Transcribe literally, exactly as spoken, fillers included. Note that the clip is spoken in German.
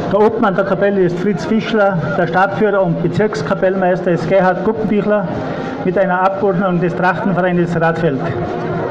Der Obmann der Kapelle ist Fritz Fischler, der Stadtführer und Bezirkskapellmeister ist Gerhard Guppenbichler mit einer Abordnung des Trachtenvereines Radfeld.